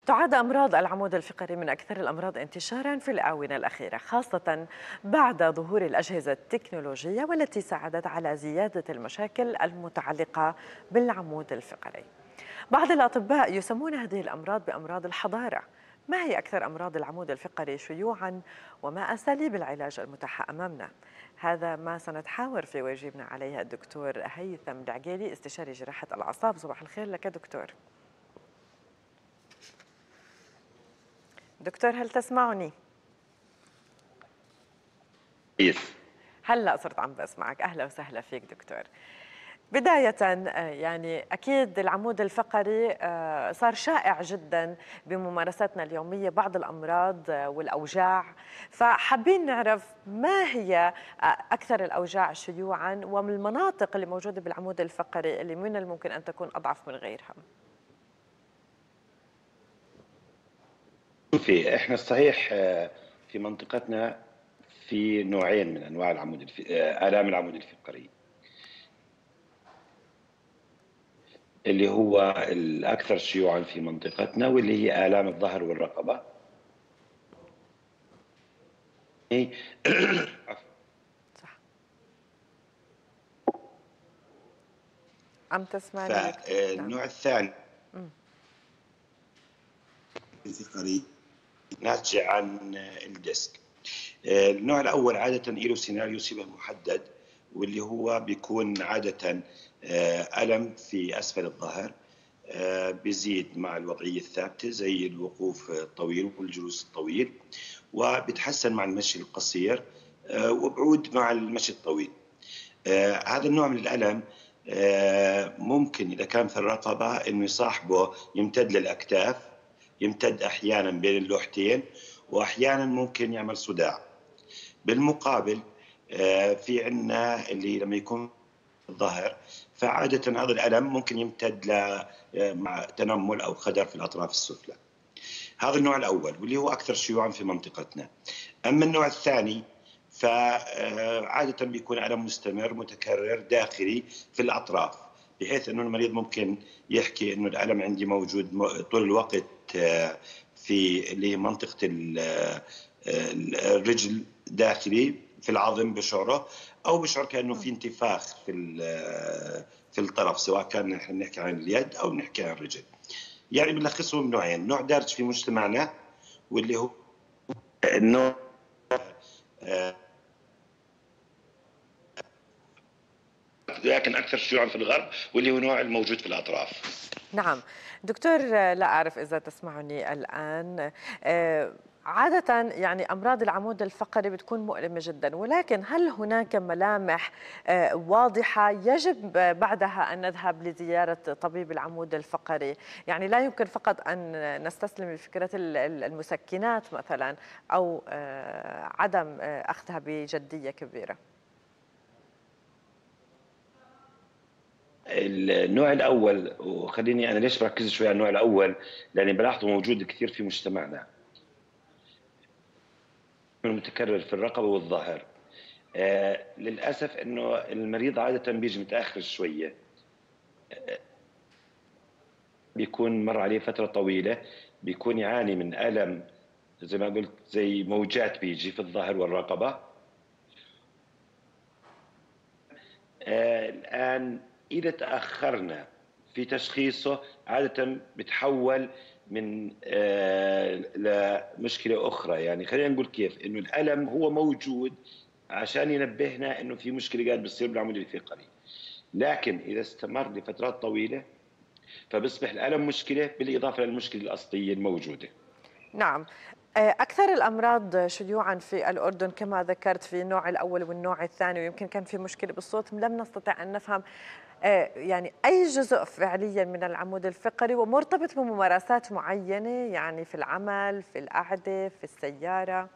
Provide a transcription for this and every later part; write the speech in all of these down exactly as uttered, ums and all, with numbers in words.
تعد أمراض العمود الفقري من أكثر الأمراض انتشاراً في الآونة الأخيرة، خاصة بعد ظهور الأجهزة التكنولوجية والتي ساعدت على زيادة المشاكل المتعلقة بالعمود الفقري. بعض الأطباء يسمون هذه الأمراض بأمراض الحضارة. ما هي أكثر أمراض العمود الفقري شيوعاً وما أساليب العلاج المتاحة أمامنا؟ هذا ما سنتحاور في ويجيبنا عليه الدكتور هيثم العقيلي، استشاري جراحة الأعصاب. صباح الخير لك دكتور. دكتور هل تسمعني؟ كيف؟ هلا صرت عم بسمعك. اهلا وسهلا فيك دكتور. بداية يعني أكيد العمود الفقري صار شائع جدا بممارستنا اليومية، بعض الأمراض والأوجاع، فحابين نعرف ما هي أكثر الأوجاع شيوعا ومن المناطق اللي موجودة بالعمود الفقري اللي من الممكن أن تكون أضعف من غيرها. شوفي، احنا الصحيح في منطقتنا في نوعين من انواع العمود الف... الام العمود الفقري، اللي هو الاكثر شيوعا في منطقتنا واللي هي الام الظهر والرقبه. صح. عم تسمعني يا دكتور؟ فالنوع الثاني الفقري ناتج عن الديسك. النوع الأول عادة له سيناريو شبه محدد، واللي هو بيكون عادة ألم في أسفل الظهر بيزيد مع الوضعية الثابتة زي الوقوف الطويل والجلوس الطويل، وبيتحسن مع المشي القصير وبعود مع المشي الطويل. هذا النوع من الألم ممكن إذا كان في الرقبة إنه يصاحبه يمتد للأكتاف، يمتد أحيانا بين اللوحتين، وأحيانا ممكن يعمل صداع. بالمقابل في عنا اللي لما يكون الظهر، فعادة هذا الألم ممكن يمتد ل مع تنمل أو خدر في الأطراف السفلى. هذا النوع الأول واللي هو أكثر شيوعا في منطقتنا. أما النوع الثاني فعادة بيكون ألم مستمر متكرر داخلي في الأطراف، بحيث أنه المريض ممكن يحكي أنه الألم عندي موجود طول الوقت في اللي هي منطقة الرجل داخلي في العظم بشعره، أو بشعر كأنه في انتفاخ في في الطرف، سواء كان نحن نحكي عن اليد أو نحكي عن الرجل. يعني بنلخصهم نوعين، نوع دارج في مجتمعنا واللي هو النوع لكن أكثر شيوعا في الغرب واللي هو نوع الموجود في الأطراف. نعم دكتور، لا أعرف إذا تسمعني الآن. عادة يعني أمراض العمود الفقري بتكون مؤلمة جدا، ولكن هل هناك ملامح واضحة يجب بعدها أن نذهب لزيارة طبيب العمود الفقري؟ يعني لا يمكن فقط أن نستسلم لفكرة المسكنات مثلا أو عدم أخذها بجدية كبيرة. النوع الأول، وخليني أنا ليش بركز شوي على النوع الأول، لأني بلاحظه موجود كثير في مجتمعنا، متكرر في الرقبة والظهر. آه للأسف إنه المريض عادة بيجي متأخر شوية، آه بيكون مر عليه فترة طويلة، بيكون يعاني من ألم زي ما قلت زي موجات بيجي في الظهر والرقبة. آه الآن إذا تأخرنا في تشخيصه عادة بتحول من آه لمشكلة أخرى. يعني خلينا نقول كيف إنه الألم هو موجود عشان ينبهنا إنه في مشكلة قاعد بتصير بالعمود الفقري، لكن إذا استمر لفترات طويلة فبيصبح الألم مشكلة بالإضافة للمشكلة الأصلية الموجودة. نعم، أكثر الأمراض شيوعا في الأردن كما ذكرت في النوع الأول والنوع الثاني، ويمكن كان في مشكلة بالصوت لم نستطع أن نفهم يعني أي جزء فعليا من العمود الفقري ومرتبط بممارسات معينة، يعني في العمل، في القعدة، في السيارة.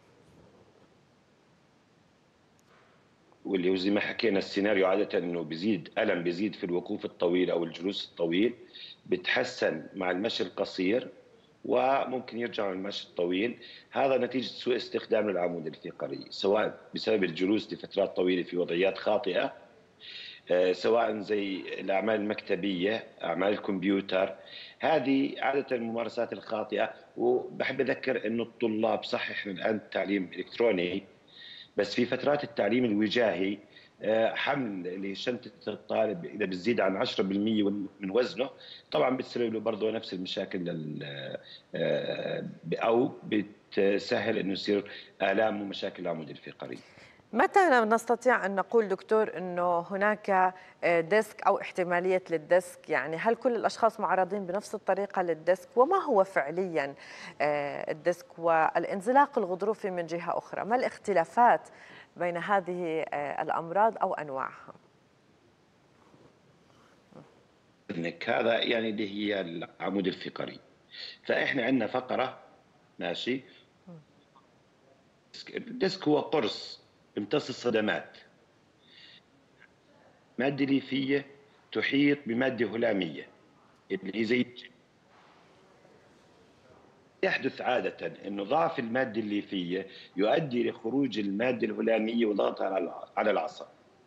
واللي هو زي ما حكينا السيناريو عادة انه بيزيد ألم، بيزيد في الوقوف الطويل او الجلوس الطويل، بتحسن مع المشي القصير وممكن يرجع من المشي الطويل. هذا نتيجة سوء استخدام العمود الفقري، سواء بسبب الجلوس لفترات طويلة في وضعيات خاطئة آه، سواء زي الأعمال المكتبية، أعمال الكمبيوتر. هذه عادة الممارسات الخاطئة. وبحب أذكر أنه الطلاب، صح إحنا الآن التعليم إلكتروني، بس في فترات التعليم الوجاهي آه، حمل لشنطة الطالب إذا بتزيد عن عشرة بالمئة من وزنه، طبعا بتسبب له برضه نفس المشاكل لل آه، أو بتسهل أنه يصير آلام ومشاكل العمود الفقري. متى نستطيع أن نقول دكتور أنه هناك ديسك أو احتمالية للديسك؟ يعني هل كل الأشخاص معرضين بنفس الطريقة للديسك؟ وما هو فعليا الديسك والانزلاق الغضروفي من جهة أخرى؟ ما الاختلافات بين هذه الأمراض أو أنواعها؟ هذا يعني اللي هي العمود الفقري. فإحنا عندنا فقرة، ماشي. الديسك هو قرص امتص الصدمات، مادة ليفية تحيط بمادة هلامية اللي هي زي. يحدث عادة أنه ضعف المادة الليفية يؤدي لخروج المادة الهلامية وضغطها على العصب.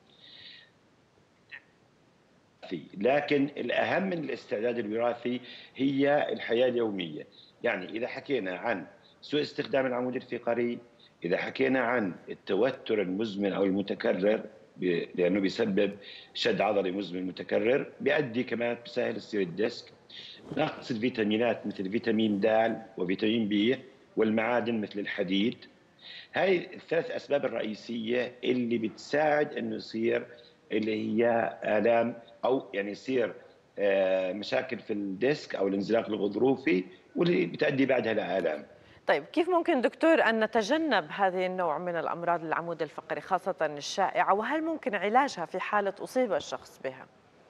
لكن الأهم من الاستعداد الوراثي هي الحياة اليومية. يعني إذا حكينا عن سوء استخدام العمود الفقري، إذا حكينا عن التوتر المزمن أو المتكرر لأنه بيسبب شد عضلي مزمن متكرر، بيؤدي كمان بسهل يصير الديسك. نقص الفيتامينات مثل فيتامين د وفيتامين بي والمعادن مثل الحديد. هاي الثلاث أسباب الرئيسية اللي بتساعد أنه يصير اللي هي آلام أو يعني يصير مشاكل في الديسك أو الانزلاق الغضروفي، واللي بتؤدي بعدها لآلام. طيب كيف ممكن دكتور أن نتجنب هذه النوع من الأمراض العمود الفقري خاصة الشائعة، وهل ممكن علاجها في حالة أصيب الشخص بها؟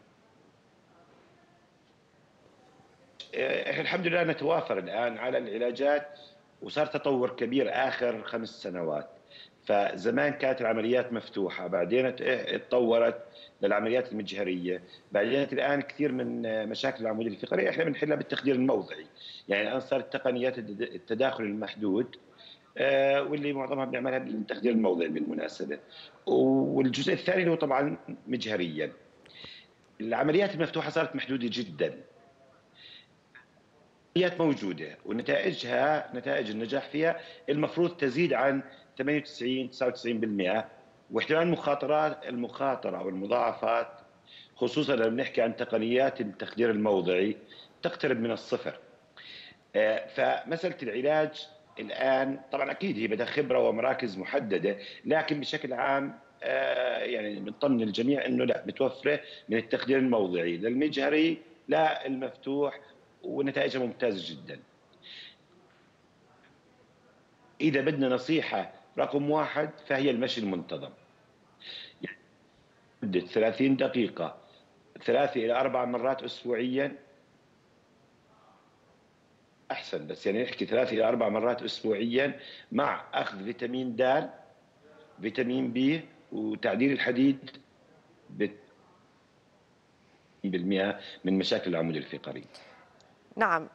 احنا الحمد لله نتوافر الآن على العلاجات، وصار تطور كبير آخر خمس سنوات. فزمان كانت العمليات مفتوحة، بعدين اتطورت للعمليات المجهرية، بعدين الآن كثير من مشاكل العمود الفقري احنا بنحلها بالتخدير الموضعي. يعني الآن صارت تقنيات التداخل المحدود واللي معظمها بنعملها بالتخدير الموضعي بالمناسبة. والجزء الثاني اللي هو طبعا مجهريا. العمليات المفتوحة صارت محدودة جدا، العمليات موجودة ونتائجها، نتائج النجاح فيها المفروض تزيد عن ثمانية وتسعين تسعة وتسعين بالمئة، واحتمال المخاطرات المخاطرة أو المضاعفات خصوصا لما نحكي عن تقنيات التخدير الموضعي تقترب من الصفر. فمسألة العلاج الآن طبعا أكيد هي بدها خبرة ومراكز محددة، لكن بشكل عام يعني بنطمن الجميع أنه لا، متوفرة من التخدير الموضعي للمجهري لا المفتوح، ونتائجها ممتازة جدا. إذا بدنا نصيحة رقم واحد فهي المشي المنتظم، يعني مدة ثلاثين دقيقة ثلاثة إلى أربع مرات أسبوعيا أحسن، بس يعني نحكي ثلاثة إلى أربع مرات أسبوعيا مع أخذ فيتامين د، فيتامين بي، وتعديل الحديد بالمئة من مشاكل العمود الفقري. نعم،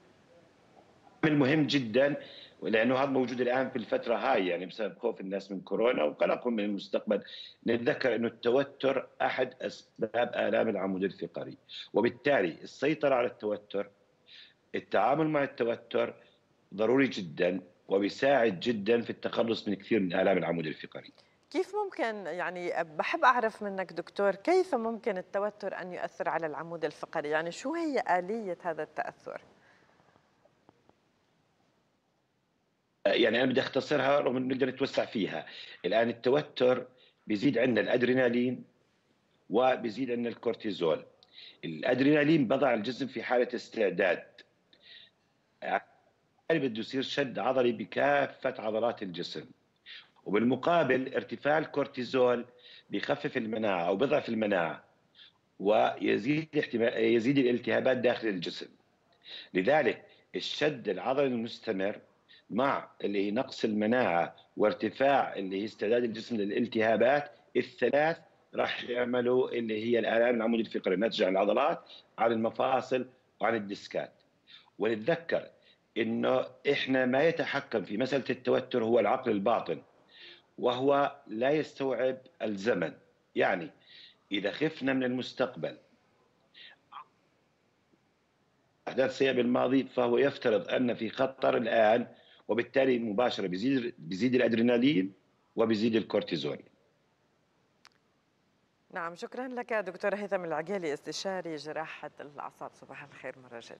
مهم جدا، لانه هذا موجود الان في الفتره هاي، يعني بسبب خوف الناس من كورونا وقلقهم من المستقبل. نتذكر انه التوتر احد اسباب الام العمود الفقري، وبالتالي السيطره على التوتر، التعامل مع التوتر ضروري جدا وبيساعد جدا في التخلص من كثير من الام العمود الفقري. كيف ممكن، يعني بحب أعرف منك دكتور، كيف ممكن التوتر أن يؤثر على العمود الفقري؟ يعني شو هي آلية هذا التأثر؟ يعني أنا بدي أختصرها رغم إنه نقدر نتوسع فيها. الآن التوتر بيزيد عندنا الأدرينالين وبيزيد عندنا الكورتيزول. الأدرينالين بضع الجسم في حالة استعداد، يعني بده يصير شد عضلي بكافة عضلات الجسم، وبالمقابل ارتفاع الكورتيزول بيخفف المناعة أو بيضعف المناعة ويزيد احتمال يزيد الالتهابات داخل الجسم. لذلك الشد العضلي المستمر مع اللي هي نقص المناعة وارتفاع اللي هي استعداد الجسم للالتهابات، الثلاث راح يعملوا اللي هي الآلام العمود الفقري الناتجة عن العضلات، عن المفاصل وعن الديسكات. ونتذكر إنه إحنا ما يتحكم في مسألة التوتر هو العقل الباطن، وهو لا يستوعب الزمن. يعني إذا خفنا من المستقبل أحداث سيئة بالماضي، فهو يفترض أن في خطر الآن، وبالتالي مباشرة بيزيد بيزيد الأدرينالين وبيزيد الكورتيزون. نعم، شكرا لك دكتور هيثم العقيلي، استشاري جراحة الأعصاب. صباح الخير مرة جديدة.